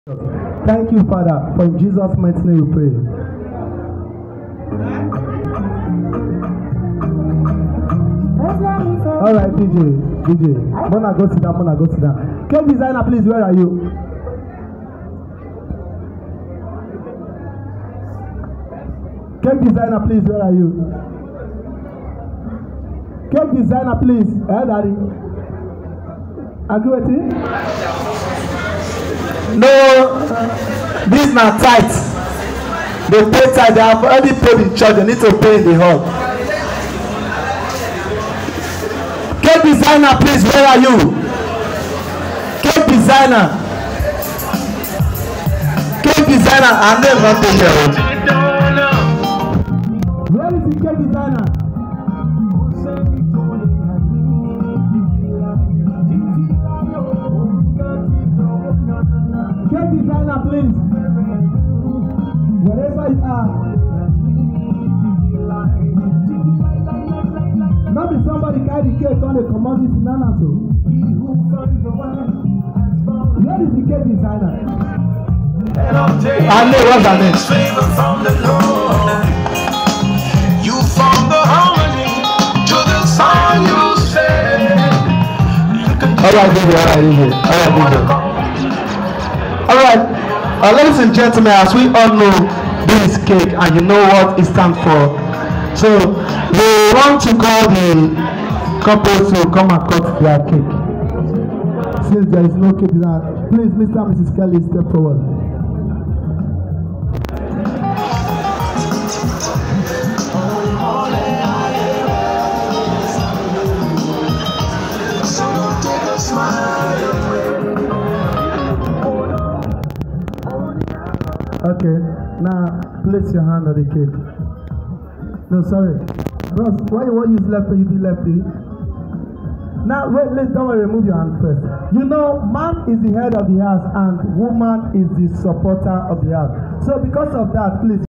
Thank you, Father, for in Jesus' mighty name we pray. All right, DJ. Mona, go sit down. Cake designer, please, where are you? Cake designer, please, where are you? Cake designer, please. Daddy. Agree? No, this is not tight. They pay tight. They have already paid in church. They need to pay in the hall. Cake designer, please, where are you? Cake designer. Cake designer, I'm never to hear. Where is the cake designer? Cake designer, please. Wherever you are. Not be somebody carry the cake on the commodity nana so. Where is the cake designer? I know what's that name. You found the harmony to the song you say. Alright, ladies and gentlemen, as we all know, this is cake, and you know what it stands for. So we want to call the couple to come and cut their cake. Since there is no cake, please, Mr. and Mrs. Kelly, step forward. Okay, now place your hand on the cake. No, sorry. Ross, why you want to use left hand? You do lefty. Now, wait, don't worry, remove your hand first. You know, man is the head of the house and woman is the supporter of the house. So because of that, please.